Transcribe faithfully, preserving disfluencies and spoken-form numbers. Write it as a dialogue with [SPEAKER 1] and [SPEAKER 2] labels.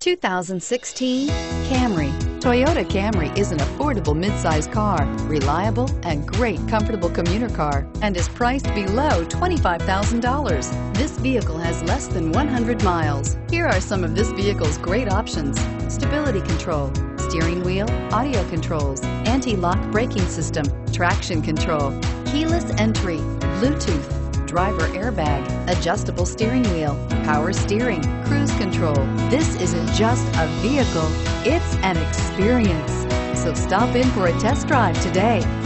[SPEAKER 1] two thousand sixteen Camry. Toyota Camry is an affordable midsize car, reliable and great comfortable commuter car, and is priced below twenty-five thousand dollars. This vehicle has less than one hundred miles. Here are some of this vehicle's great options: stability control, steering wheel audio controls, anti-lock braking system, traction control, keyless entry, Bluetooth, driver airbag, adjustable steering wheel, power steering, cruise control. This isn't just a vehicle, it's an experience. So stop in for a test drive today.